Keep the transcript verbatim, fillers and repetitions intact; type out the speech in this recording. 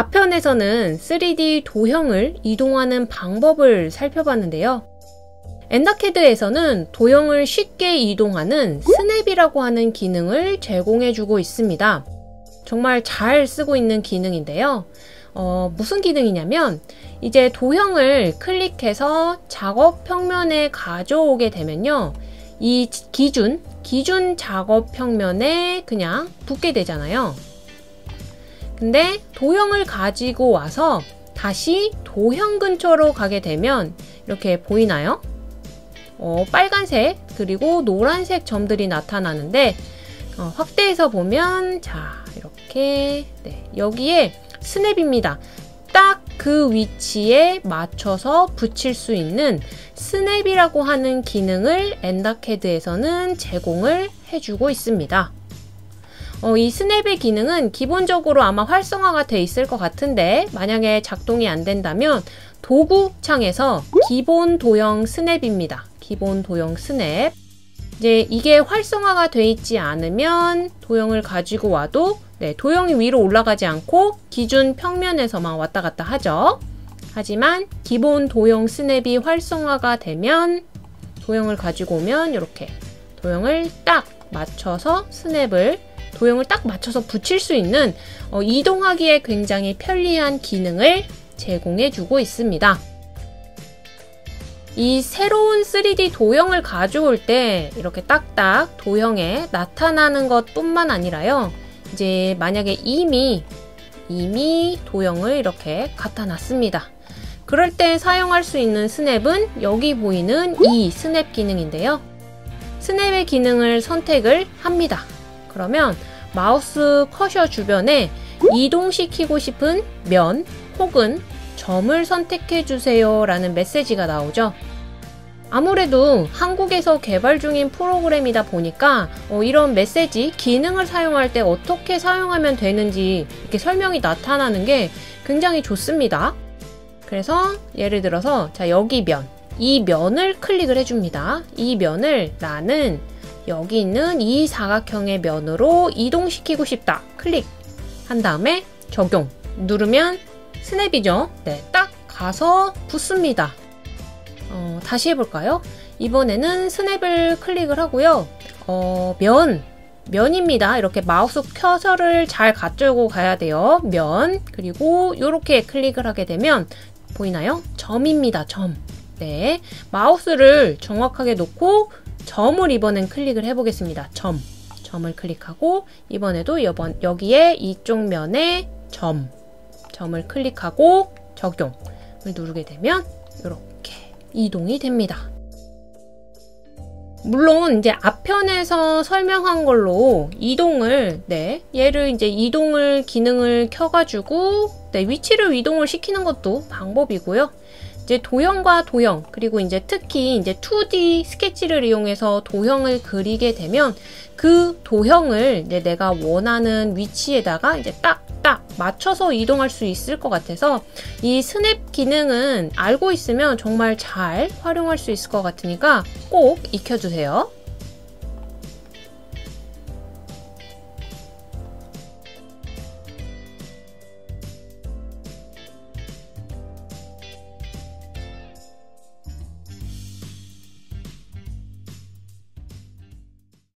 앞편에서는 쓰리디 도형을 이동하는 방법을 살펴봤는데요. 엔더캐드에서는 도형을 쉽게 이동하는 스냅이라고 하는 기능을 제공해주고 있습니다. 정말 잘 쓰고 있는 기능인데요. 어, 무슨 기능이냐면 이제 도형을 클릭해서 작업 평면에 가져오게 되면요. 이 기준, 기준 작업 평면에 그냥 붙게 되잖아요. 근데 도형을 가지고 와서 다시 도형 근처로 가게 되면 이렇게 보이나요? 어, 빨간색 그리고 노란색 점들이 나타나는데 어, 확대해서 보면 자 이렇게 네, 여기에 스냅입니다. 딱 그 위치에 맞춰서 붙일 수 있는 스냅이라고 하는 기능을 엔더캐드에서는 제공을 해주고 있습니다. 어, 이 스냅의 기능은 기본적으로 아마 활성화가 돼 있을 것 같은데 만약에 작동이 안 된다면 도구 창에서 기본 도형 스냅입니다. 기본 도형 스냅. 이제 이게 활성화가 돼 있지 않으면 도형을 가지고 와도 네, 도형이 위로 올라가지 않고 기준 평면에서만 왔다 갔다 하죠. 하지만 기본 도형 스냅이 활성화가 되면 도형을 가지고 오면 이렇게 도형을 딱 맞춰서 스냅을 도형을 딱 맞춰서 붙일 수 있는 어, 이동하기에 굉장히 편리한 기능을 제공해주고 있습니다. 이 새로운 쓰리디 도형을 가져올 때 이렇게 딱딱 도형에 나타나는 것 뿐만 아니라요. 이제 만약에 이미 이미 도형을 이렇게 갖다 놨습니다. 그럴 때 사용할 수 있는 스냅은 여기 보이는 이 스냅 기능인데요. 스냅의 기능을 선택을 합니다. 그러면 마우스 커셔 주변에 이동시키고 싶은 면 혹은 점을 선택해 주세요 라는 메시지가 나오죠. 아무래도 한국에서 개발 중인 프로그램이다 보니까 어, 이런 메시지, 기능을 사용할 때 어떻게 사용하면 되는지 이렇게 설명이 나타나는 게 굉장히 좋습니다. 그래서 예를 들어서 자 여기 면, 이 면을 클릭을 해줍니다. 이 면을 나는 여기 있는 이 사각형의 면으로 이동시키고 싶다. 클릭한 다음에 적용 누르면 스냅이죠. 네, 딱 가서 붙습니다. 어, 다시 해볼까요? 이번에는 스냅을 클릭을 하고요. 어, 면, 면입니다. 이렇게 마우스 커서를 잘 가지고 가야 돼요. 면, 그리고 이렇게 클릭을 하게 되면 보이나요? 점입니다. 점. 네, 마우스를 정확하게 놓고 점을 이번엔 클릭을 해보겠습니다. 점, 점을 클릭하고 이번에도 이번, 여기에 이쪽 면에 점, 점을 클릭하고 적용을 누르게 되면 이렇게 이동이 됩니다. 물론 이제 앞편에서 설명한 걸로 이동을 네 얘를 이제 이동을 기능을 켜가지고 네 위치를 이동을 시키는 것도 방법이고요. 이제 도형과 도형 그리고 이제 특히 이제 투디 스케치를 이용해서 도형을 그리게 되면 그 도형을 이제 내가 원하는 위치에다가 이제 딱딱 맞춰서 이동할 수 있을 것 같아서 이 스냅 기능은 알고 있으면 정말 잘 활용할 수 있을 것 같으니까 꼭 익혀주세요.